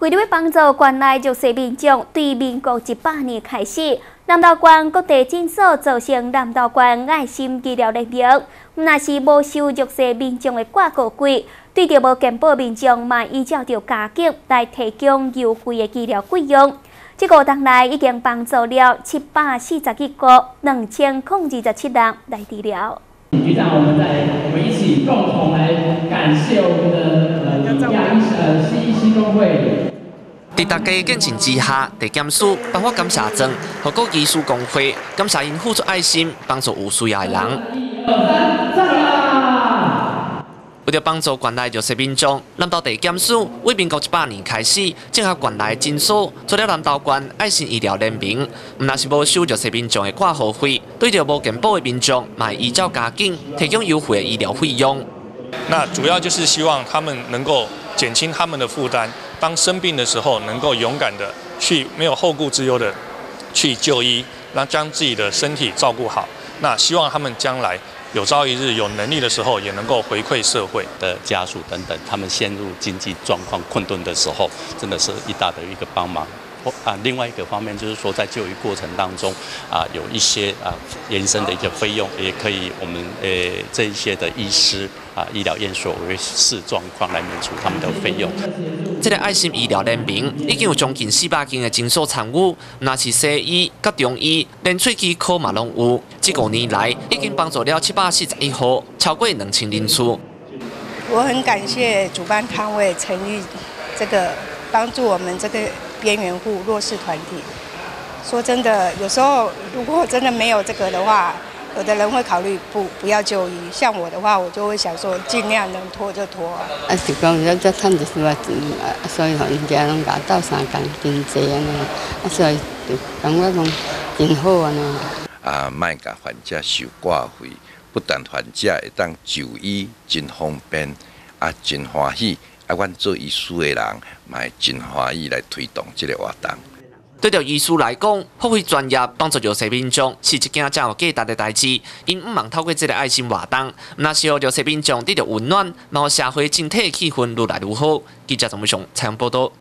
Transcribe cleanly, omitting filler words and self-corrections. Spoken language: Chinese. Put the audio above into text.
为了帮助县内弱势民众，对民国100年开始，南投县各地诊所造成南投县爱心医疗联名，若是无收弱势民众的挂号费，对着无健保民众嘛依照着加价来提供优惠的医疗费用。这5天内已经帮助了741个2027人来治疗。 局长，我们一起共同来感谢我们的西医师工会。 在大家见证之下，地检署颁发感谢状，和各医师工会感谢因付出爱心，帮助有需要的人。为了帮助县内弱势民众，南投地检署为民国100年开始，整合县内诊所做了南投县爱心医疗联名，若是无收弱势民众的挂号费，对着无健保的民众，嘛依照加紧提供优惠的医疗费用。 那主要就是希望他们能够减轻他们的负担，当生病的时候能够勇敢的去，没有后顾之忧的去就医，那将自己的身体照顾好。那希望他们将来有朝一日有能力的时候，也能够回馈社会的家属等等，他们陷入经济状况困顿的时候，真的是一大的一个帮忙。另外一个方面就是说，在就医过程当中有一些延伸的一个费用，也可以我们这一些的医师医疗院所为视状况来免除他们的费用。 这个爱心医疗联名已经有将近400间的诊所参与，若是西医、甲中医，连喙齿科嘛拢有。这5年来，已经帮助了741户，超过2000人次。 我很感谢主办单位成立这个帮助我们这个边缘户弱势团体。说真的，有时候如果真的没有这个的话，有的人会考虑不要就医。像我的话，我就会想说，尽量能拖就拖。 是讲才赚一丝仔钱，所以因家拢甲斗相共真济安尼，所以就感觉讲真好安尼。 莫甲患者收挂费，不但患者会当就医真方便，真欢喜。阮做医师的人，嘛会真欢喜来推动这个活动。 对着医师来讲，发挥专业帮助弱势民众是一件真有价值的代志。因唔忙透过这个爱心活动，若是让弱势民众得到温暖，然后社会整体的气氛愈来愈好。记者陈伟雄采访报道。